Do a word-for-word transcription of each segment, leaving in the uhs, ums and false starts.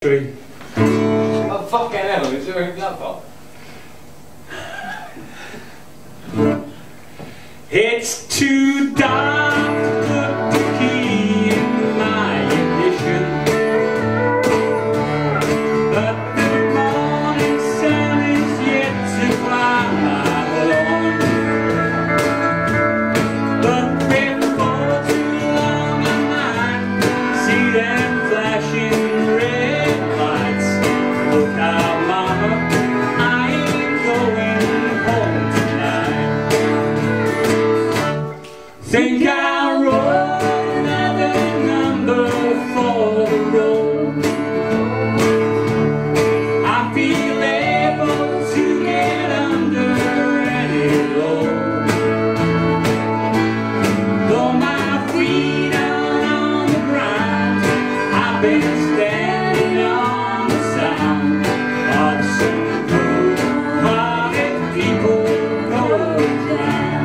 Three. Oh fucking hell, is there anything up for? It's too dark to put the key in my ignition, but the morning sun is yet to climb along. But before too long I might see them flashing red lights. Look out, mama, I ain't going home tonight. Think I'll roll another number for the road. I feel able to get under any load. Though my feet are on the ground, I've been standing on the sound of some good-hearted people going round.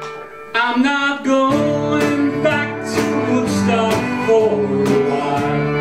I'm not going back to Woodstock for a while.